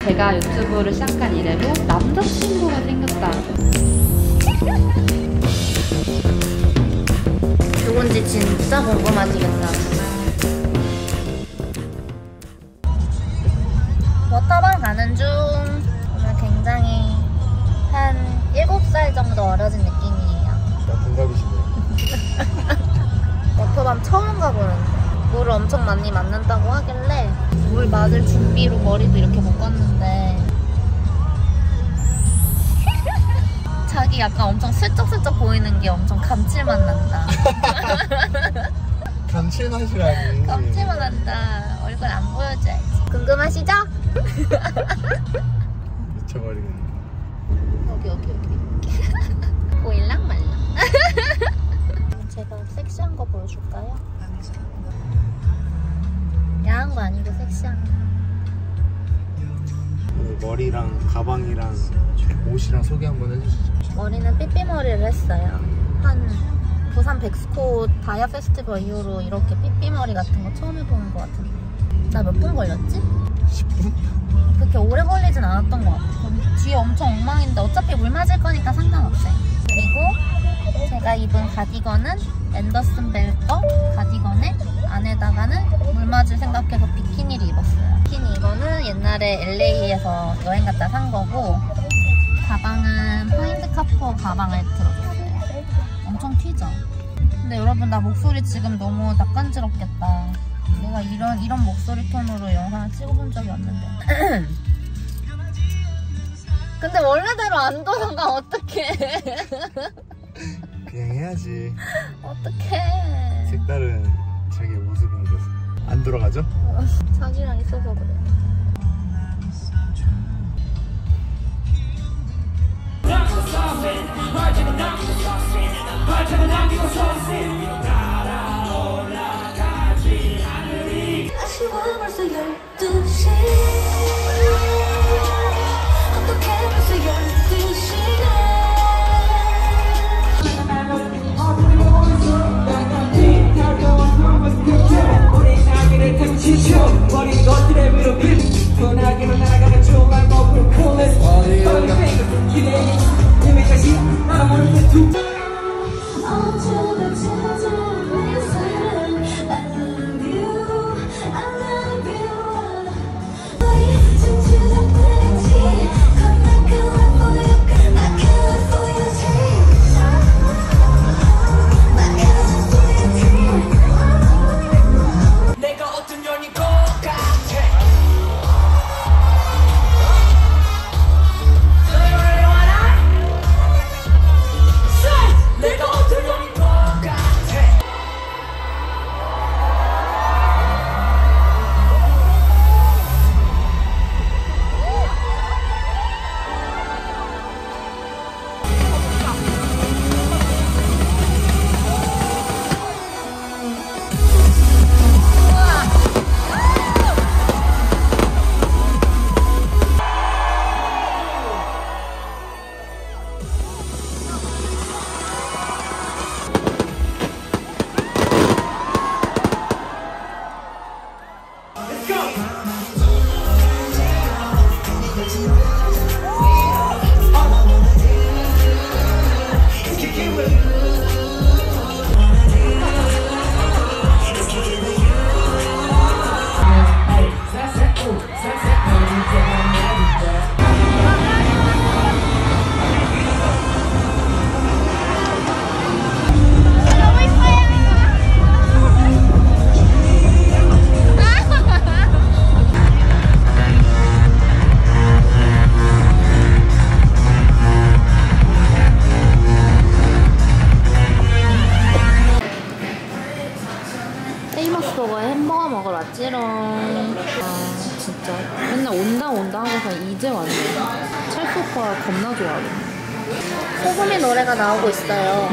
제가 유튜브를 시작한 이래로 남자친구가 생겼다. 누군지 진짜 궁금하시겠다. 워터밤 가는 중. 오늘 굉장히 한 7살 정도 어려진 느낌이에요. 나 동갑이시네요. 워터밤 처음 가보는데 물을 엄청 많이 맞는다고 하길래 물 맞을 준비로 머리도 이렇게 묶었는데 자기 약간 엄청 슬쩍슬쩍 보이는 게 엄청 감칠맛 난다. 감칠맛이라니. 감칠맛 난다. 얼굴 안 보여줘야지. 궁금하시죠? 미쳐버리겠네. 여기 보일랑 말랑. 제가 섹시한 거 보여줄까요? 야한 거 아니고 섹시한 거. 머리랑 가방이랑 옷이랑 소개 한번 해주시죠. 머리는 삐삐머리를 했어요. 한 부산 백스코 다이아 페스티벌 이후로 이렇게 삐삐머리 같은 거 처음 해보는 것 같은데 나 몇 분 걸렸지? 10분? 그렇게 오래 걸리진 않았던 것 같아. 뒤에 엄청 엉망인데 어차피 물 맞을 거니까 상관없어요. 그리고 제가 입은 가디건은 앤더슨 벨거 가디건에 안에다가는 물 맞을 생각해서 비키니를 입었어요. 비키니 이거는 옛날에 LA에서 여행 갔다 산 거고 가방은 파인드 카퍼 가방을 들어줬어요. 엄청 튀죠? 근데 여러분 나 목소리 지금 너무 낯간지럽겠다. 내가 이런 목소리 톤으로 영상을 찍어본 적이 없는데. 근데 원래대로 안 돌아가 어떡해. 그냥 해야지. 어떡해. 색다른 자기의 모습인 거지. 안 돌아가죠? 자기랑 있어서 그래. 아쉬워 벌써 12시 어떡해 벌써 12시네 버린 것들의 위로 편하게만 날아가는 조각 먹으로 콜레스 어린 기대해 이미까지 나는 모르는 두 어쩌다 찾아온 내 사랑 I love you I love you 너의 춤추던 왠지 겁나 그만 보여 I can't wait for your dream I can't wait for your dream 내가 어떤 년인 것 같아 내가 어떤 년인 것 같아 페이머스버거에 햄버거 먹으러 왔지롱. 아 진짜 맨날 온다 하고서 이제 왔네. 찰스 오빠가 겁나 좋아하네. 소금이 노래가 나오고 있어요.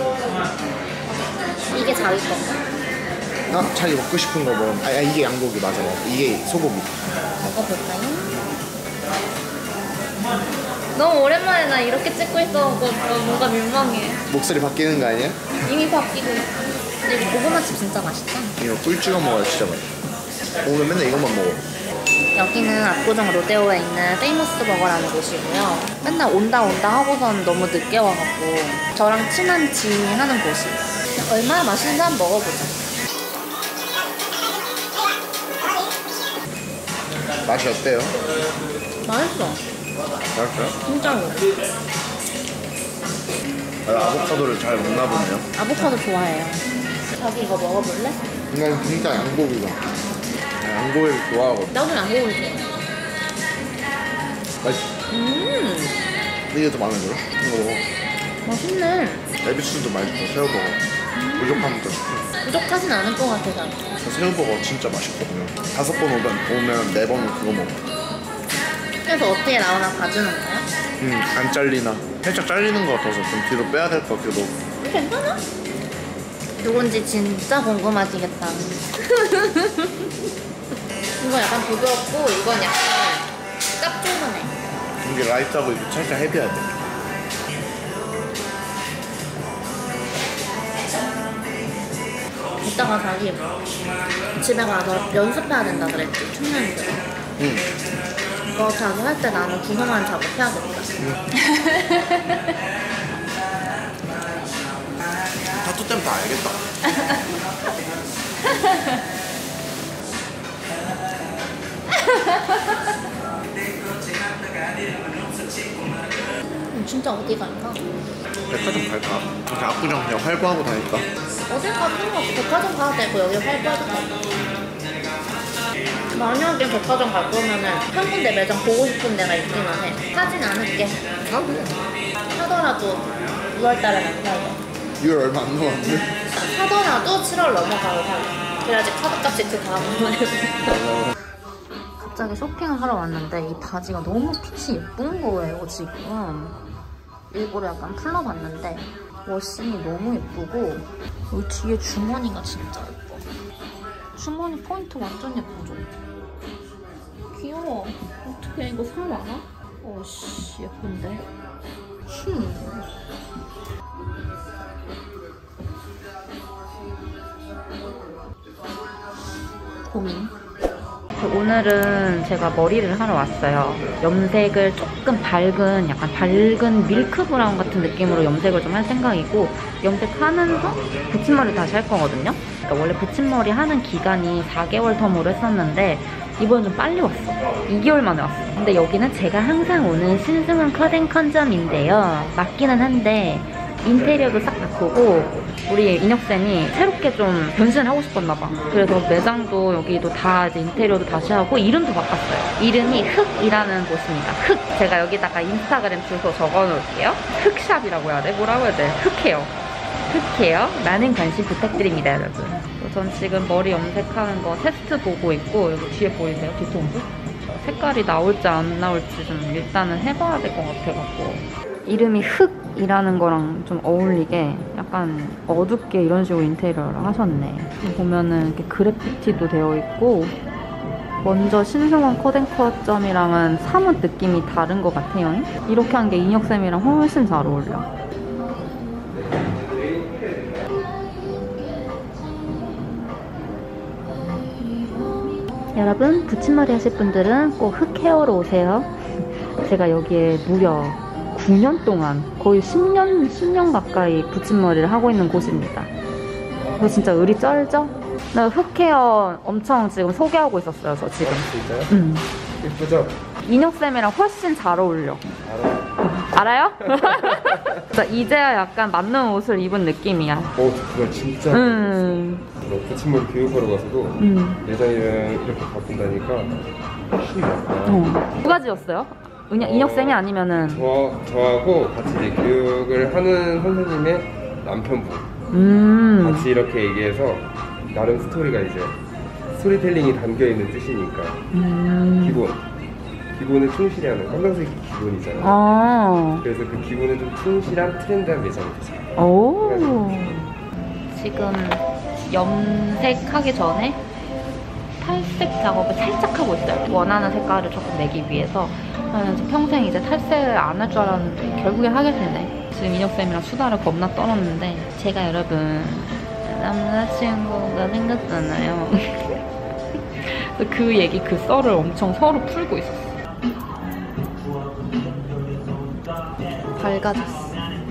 이게 자기 건가? 자기 먹고 싶은 거 뭐. 이게 양고기 맞아. 이게 소고기. 먹어볼까요? 너무 오랜만에 나 이렇게 찍고 있어서 뭔가 민망해. 목소리 바뀌는 거 아니야? 이미 바뀌고 있어. 근데 고구마칩 진짜 맛있다. 이거 꿀 찍어 먹어야 진짜 맛있어. 오늘 맨날 이것만 먹어. 여기는 압구정 로데오에 있는 페이머스 버거라는 곳이고요. 맨날 온다 하고선 너무 늦게 와갖고 저랑 친한 지인이 하는 곳이에요. 얼마나 맛있는지 한번 먹어보자. 맛이 어때요? 맛있어. 맛있어요? 진짜로. 아보카도를 잘 먹나 보네요. 아보카도 좋아해요. 자기 이거 먹어볼래? 난 진짜 양고기가. 양고기를 좋아하거든. 나도 양고기 좋아해. 맛있어. 이게 더 마음에 들어? 이거 먹어. 맛있네. 에비스도 맛있고 새우버거. 부족하면 더 시켜. 부족하진 않을 것 같아서. 새우버거 진짜 맛있거든요. 5번 오면 4번은 그거 먹어. 그래서 어떻게 나오나 봐주는 거야? 안 잘리나. 살짝 잘리는 것 같아서 좀 뒤로 빼야 될 것 같기도 하고. 괜찮아? 누군지 진짜 궁금하시겠다. 이건 약간 부드럽고 이건 약간 짭조름해. 이게 라이트하고 이거 살짝 헤비해야 돼. 이따가 자기 집에 가서 연습해야 된다 그랬지, 춤 연습. 그거 자기 할 때 나는 구성한 작업해야겠다. 타투 때문에 다 알겠다. 진짜 어디 갈까? 백화점 갈까? 이렇게 압구정 그냥 활보하고 다닐까? 어딜 가도 상관없어. 백화점 가도 되고 여기 활보해도 되고. 만약에 백화점 갈 거면은 한 군데 매장 보고 싶은 데가 있기는 해. 사진 않을게. 사더라도 6월달에 안 사요. 6월 얼마 안 남았는데? 사더라도 7월 넘어가고 사요. 그래야지 카드값이 그 다음에. 갑자기 쇼핑을 하러 왔는데 이 바지가 너무 핏이 예쁜 거예요 지금. 일부러 약간 풀러봤는데 워싱이 너무 예쁘고 여기 뒤에 주머니가 진짜 예뻐. 주머니 포인트 완전 예쁘죠? 귀여워. 어떡해, 이거 살 많아? 어씨 예쁜데? 고민. 오늘은 제가 머리를 하러 왔어요. 염색을 조금 약간 밝은 밀크 브라운 같은 느낌으로 염색을 좀 할 생각이고, 염색하면서 붙임머리 다시 할 거거든요. 그러니까 원래 붙임머리 하는 기간이 4개월 텀으로 했었는데 이번엔 좀 빨리 왔어. 2개월 만에 왔어. 근데 여기는 제가 항상 오는 신승훈 커튼 컨점인데요. 맞기는 한데 인테리어도 싹 바꾸고 우리 인혁쌤이 새롭게 좀 변신을 하고 싶었나봐. 그래서 매장도 여기도 다 이제 인테리어도 다시 하고 이름도 바꿨어요. 이름이 흑이라는 곳입니다. 흑. 제가 여기다가 인스타그램 주소 적어놓을게요. 흑샵이라고 해야 돼? 뭐라고 해야 돼? 흑헤어. 흑헤어. 많은 관심 부탁드립니다, 여러분. 전 지금 머리 염색하는 거 테스트 보고 있고, 여기 뒤에 보이세요? 뒤통수? 색깔이 나올지 안 나올지 좀 일단은 해봐야 될 것 같아갖고. 이름이 흑이라는 거랑 좀 어울리게 약간 어둡게 이런 식으로 인테리어를 하셨네. 보면은 이렇게 그래피티도 되어 있고, 먼저 신승원 커튼컷점이랑은 사뭇 느낌이 다른 것 같아요. 이렇게 한 게 인혁쌤이랑 훨씬 잘 어울려. 여러분, 붙임머리 하실 분들은 꼭 흑헤어로 오세요. 제가 여기에 무려 9년 동안, 거의 10년 가까이 붙임머리를 하고 있는 곳입니다. 이거 진짜 의리 쩔죠? 나 흑헤어 엄청 지금 소개하고 있었어요, 저 지금. 진짜요? 예쁘죠? 인혁쌤이랑 훨씬 잘 어울려. 알아요? 이제야 약간 맞는 옷을 입은 느낌이야. 그거 진짜 붙임머리 교육하러 가서도 예전이랑 이렇게 바꾼다니까 훨씬 낫다. 누가 지었어요? 인혁쌤이 아니면은? 저하고 같이 이제 교육을 하는 선생님의 남편분 같이 이렇게 얘기해서 나름 스토리가 이제 스토리텔링이 담겨있는 뜻이니까 기본은 충실히 하는 검정색이 기본이잖아요. 그래서 그 기본에 좀 충실한 트렌드한 매장이 되죠. 오. 지금 염색하기 전에 탈색 작업을 살짝 하고 있어요. 원하는 색깔을 조금 내기 위해서. 평생 이제 탈색을 안 할 줄 알았는데 결국에 하게 되네. 지금 인혁쌤이랑 수다를 겁나 떨었는데, 제가 여러분 남자친구가 생겼잖아요. 그 얘기, 그 썰을 엄청 서로 풀고 있었어. 밝아졌어.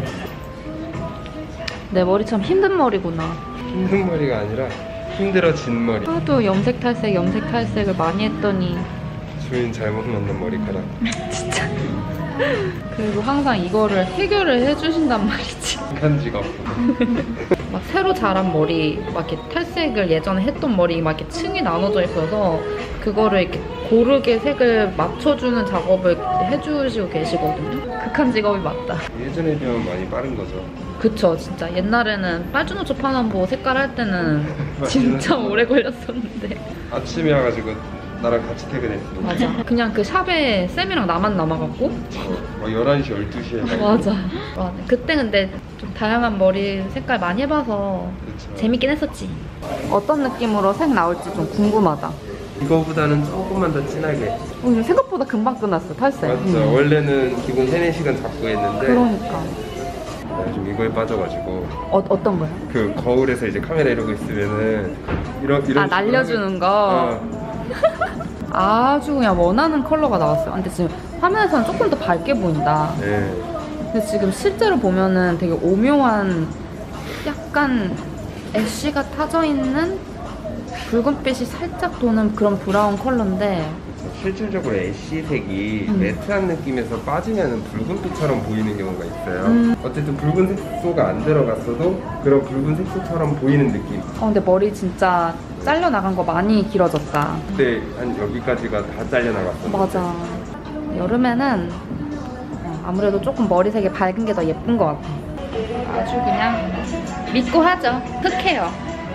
내 머리 참 힘든 머리구나. 힘든 머리가 아니라 힘들어진 머리. 하도 염색 탈색을 많이 했더니 주인 잘못 만난 머리카락. 진짜. 그리고 항상 이거를 해결을 해주신단 말이지. 한 직업. 막 새로 자란 머리, 막 이렇게 탈색을 예전에 했던 머리 막 이렇게 층이 나눠져 있어서 그거를 이렇게 고르게 색을 맞춰주는 작업을 해주시고 계시거든요. 극한 직업이 맞다. 예전에 비하면 많이 빠른 거죠. 그쵸, 진짜 옛날에는 빨주노초 파남보 색깔 할 때는 진짜 오래 걸렸었는데. 아침에 와가지고 나랑 같이 퇴근했어. 맞아. 그냥 그 샵에 쌤이랑 나만 남아갖고. 막 11시, 12시에. 맞아. 그때 근데 좀 다양한 머리 색깔 많이 해봐서 그쵸. 재밌긴 했었지. 어떤 느낌으로 색 나올지 좀 궁금하다. 이거보다는 조금만 더 진하게. 생각보다 금방 끝났어, 탈색. 맞죠. 원래는 기본 3-4시간 잡고 했는데 그러니까. 좀 이거에 빠져가지고 어떤 거야? 그 거울에서 이제 카메라 이러고 있으면은 이런 아, 날려주는 거? 아주 그냥 원하는 컬러가 나왔어요. 근데 지금 화면에서는 조금 더 밝게 보인다. 네. 근데 지금 실제로 보면은 되게 오묘한 약간 애쉬가 타져있는 붉은빛이 살짝 도는 그런 브라운 컬러인데 실질적으로 애쉬색이 매트한 느낌에서 빠지면 붉은빛처럼 보이는 경우가 있어요. 어쨌든 붉은 색소가 안 들어갔어도 그런 붉은 색소처럼 보이는 느낌. 근데 머리 진짜 잘려나간 거 많이 길어졌다. 그때 한 여기까지가 다 잘려나갔어. 맞아. 여름에는 아무래도 조금 머리색이 밝은 게 더 예쁜 것 같아. 아주 그냥 믿고 하죠. 흑해요.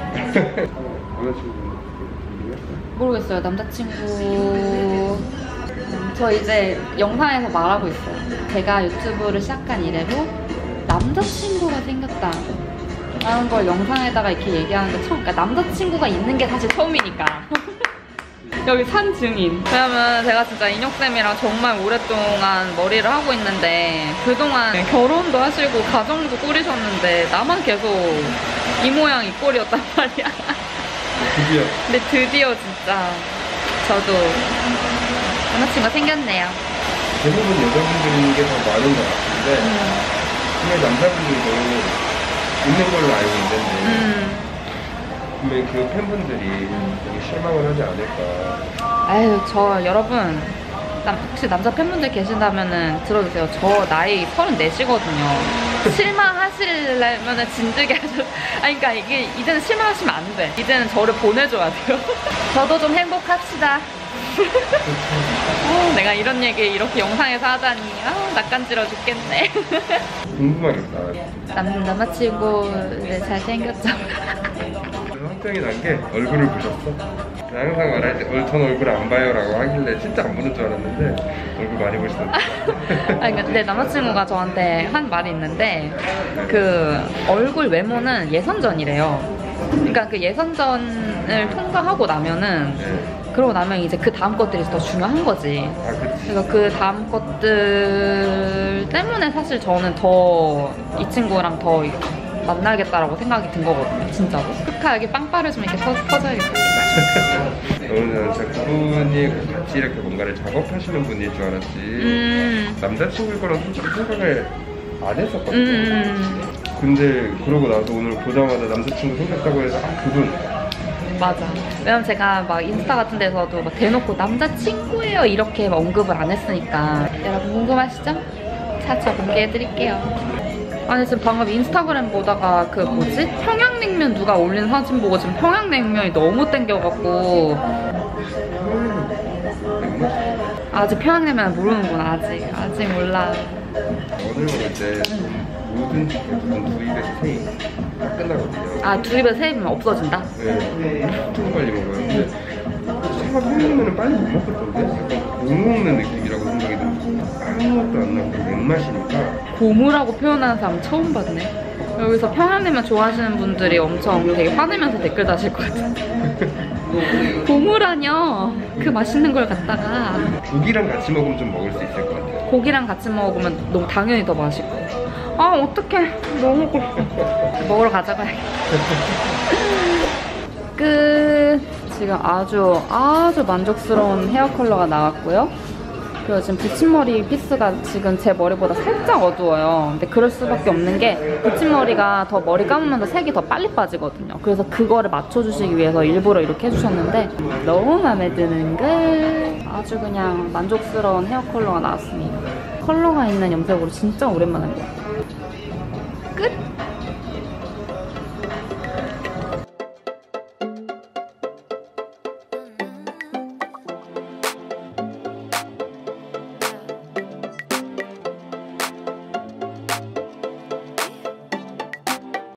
모르겠어요. 남자친구 저 이제 영상에서 말하고 있어요. 제가 유튜브를 시작한 이래로 남자친구가 생겼다 라는 걸 영상에다가 이렇게 얘기하는 게 처음. 그러니까 남자친구가 있는 게 사실 처음이니까. 여기 산 증인. 왜냐면 제가 진짜 인혁쌤이랑 정말 오랫동안 머리를 하고 있는데 그동안 결혼도 하시고 가정도 꾸리셨는데 나만 계속 이 모양 이 꼴이었단 말이야. 드디어. 근데 드디어 진짜 저도 남자친구가 생겼네요. 대부분 여자분들인 게 더 많은 것 같은데 분명 남자분들도 있는 걸로 알고 있는데 분명 그 팬분들이 되게 실망을 하지 않을까. 아유, 저 여러분 혹시 남자 팬분들 계신다면은 들어주세요. 저 나이 34이거든요. 실망하시려면은 진즉에 하셔. 아니, 그러니까 이게 이제는 실망하시면 안 돼. 이제는 저를 보내줘야 돼요. 저도 좀 행복합시다. 내가 이런 얘기 이렇게 영상에서 하다니 낯간지러 죽겠네. 궁금하겠다. 남자친구 잘생겼죠? 확정이 난 게 얼굴을 보셨어? 항상 말할 때 전 얼굴 안 봐요 라고 하길래 진짜 안 보는 줄 알았는데 얼굴 많이 보시던데. 아니, 근데 남자친구가 저한테 한 말이 있는데 그 얼굴 외모는 예선전이래요. 그러니까 그 예선전을 통과하고 나면은 그러고 나면 이제 그 다음 것들이 더 중요한 거지. 아, 그치. 그래서 그 다음 것들 때문에 사실 저는 더 이 친구랑 더 만나겠다라고 생각이 든 거거든요, 진짜로. 크카 여기 빵빠를 좀 이렇게 퍼져야겠다. 저는 작가분이 같이 이렇게 뭔가를 작업하시는 분일 줄 알았지 남자친구일 거랑 솔직히 생각을 안 했었거든요. 근데 그러고 나서 오늘 보자마자 남자친구 생겼다고 해서 그분. 맞아. 왜냐면 제가 막 인스타 같은 데서도 막 대놓고 남자친구예요 이렇게 막 언급을 안 했으니까. 여러분 궁금하시죠? 차차 공개해드릴게요. 아니 지금 방금 인스타그램 보다가 그 뭐지? 평양냉면 누가 올린 사진 보고 지금 평양냉면이 너무 땡겨갖고. 아직 평양냉면 모르는구나. 아직 몰라. 오늘 먹을 때 뭐든지 무슨 두 입에서 세 입 딱 끝나거든요. 아, 두 입에 세 입이면 없어진다? 네, 되게 빨리 먹어요. 근데 제가 평양냉면은 빨리 못 먹겠던데? 약간 못 먹는 느낌이라고 생각이 들었어요. 아무것도 안 나고 맥맛이니까. 고무라고 표현하는 사람 처음 봤네. 여기서 평양냉면 좋아하시는 분들이 엄청 되게 화내면서 댓글 다실 것 같은데. 고무라뇨. 그 맛있는 걸 갖다가 고기랑 같이 먹으면 좀 먹을 수 있을 것 같아요. 고기랑 같이 먹으면 너무 당연히 더 맛있고. 아 어떡해. 너무 먹고 싶어. 먹으러 가자고 해야겠다. 끝. 지금 아주 만족스러운 헤어 컬러가 나왔고요. 그리고 지금 붙임머리 피스가 지금 제 머리보다 살짝 어두워요. 근데 그럴 수밖에 없는 게 붙임머리가 더 머리 감으면서 색이 더 빨리 빠지거든요. 그래서 그거를 맞춰주시기 위해서 일부러 이렇게 해주셨는데 너무 마음에 드는 걸 아주 그냥 만족스러운 헤어 컬러가 나왔습니다. 컬러가 있는 염색으로 진짜 오랜만에 한 것 같아요. 끝!